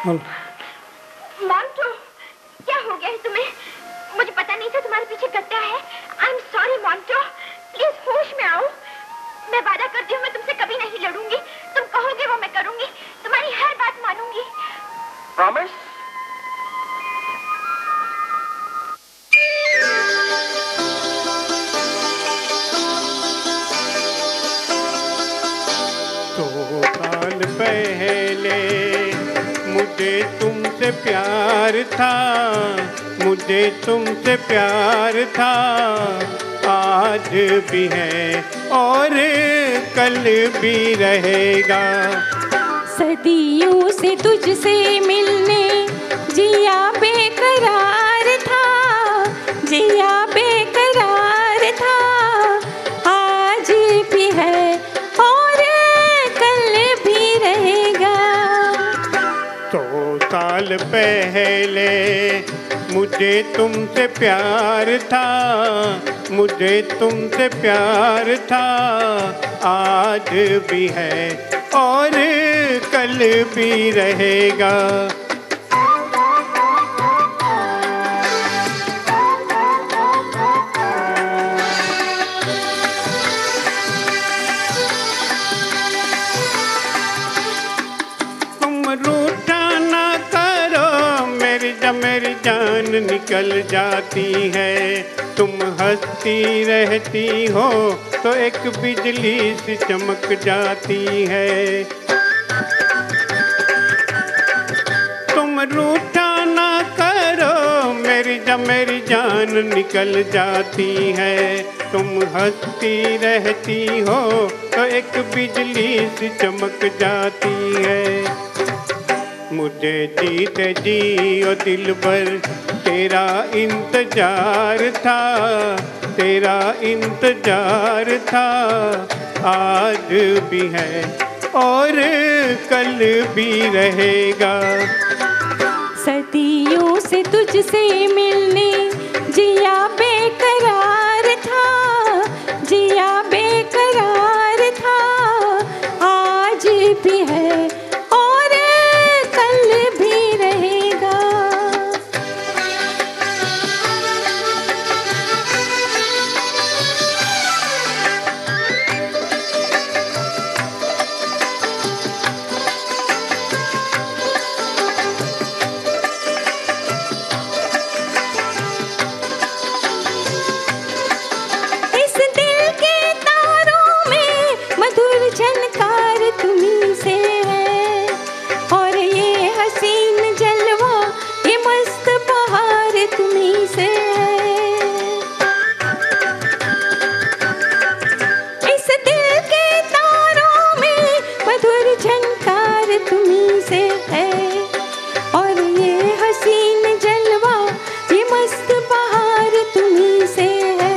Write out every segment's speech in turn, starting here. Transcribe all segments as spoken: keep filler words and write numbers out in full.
मॉन्टो, क्या हो गया है तुम्हें? मुझे पता नहीं था तुम्हारे पीछे गद्दा है। I am sorry Monto, please होश में आओ। मैं वादा करती हूँ मैं तुमसे कभी नहीं लड़ूंगी। तुम कहोगे वो मैं करूंगी, तुम्हारी हर बात मानूंगी। प्रॉमिस? दो साल पहले मुझे तुमसे प्यार था, मुझे तुमसे प्यार था, आज भी है और कल भी रहेगा। सदियों से तुझसे मिलने जिया बेकरार था, जिया बेकरार था, आज भी है और कल भी रहेगा। दो साल पहले मुझे तुमसे प्यार था, मुझे तुमसे प्यार था, आज भी है और कल भी रहेगा। तुम रूठा ना करो मेरी जब मेरी जान निकल जाती है। तुम हंसती रहती हो तो एक बिजली सी चमक जाती है। तुम रूठा ना करो मेरी जब मेरी जान निकल जाती है। तुम हंसती रहती हो तो एक बिजली सी चमक जाती है। मुझे जीते जी ओ दिल भर तेरा इंतजार था, तेरा इंतजार था, आज भी है और कल भी रहेगा। सदियों से तुझसे मिलने जिया बेकरार था, जिया बेकरार था, आज भी है और कल भी रहेगा। इस दिल के तारों में मधुर झनकार तुम्हीं से है, और ये हसीन जलवा ये मस्त बहार तुम्हीं से है। इस दिल के तारों में मधुर झनकार तुम्हीं से है, और ये हसीन जलवा ये मस्त बहार तुम्हीं से है।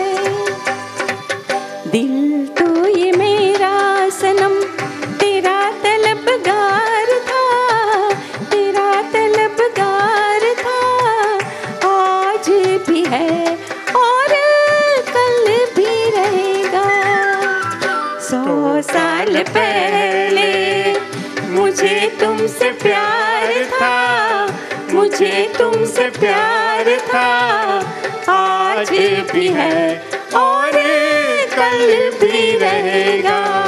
दिल तो ये मेरा सनम तेरा तलबगार था, तेरा तलबगार था, आज भी है और कल भी रहेगा। सौ साल पहले मुझे तुमसे प्यार था, मुझे तुमसे प्यार था, आज भी है और कल भी रहेगा।